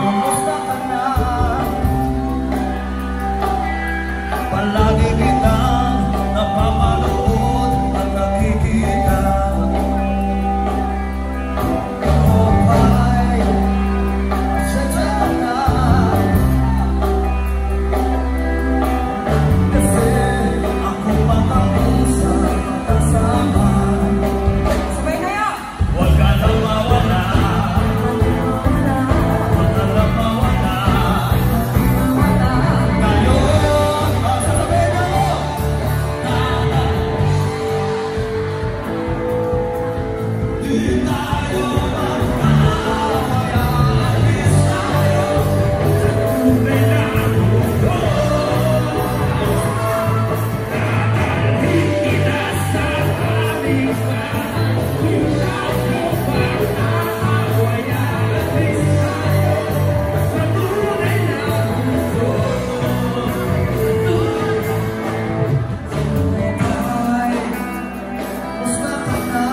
Kumusta ka na? Palagi kitang napapanood at nakikita. JOPAY, sadya ka na. Kasi ako makausap kasama. Sabay kayo! Huwag ka nang mawala. Huwag ka nang mawala. Ngayon, sasabihin ako. Di tayo magkakaya. Alis tayo sa tunay na mundo. Dadalhin kita sa aming bahay. Hirap mo bang aawayan? Alis tayo sa tunay na mundo. JOPAY, kumusta ka na?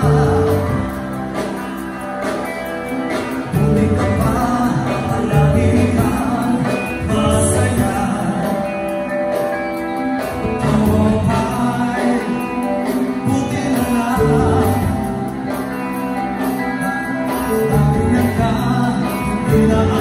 Buti ka pa, palagi kang masaya. JOPAY, buti na lang. Bakit ka, hindi na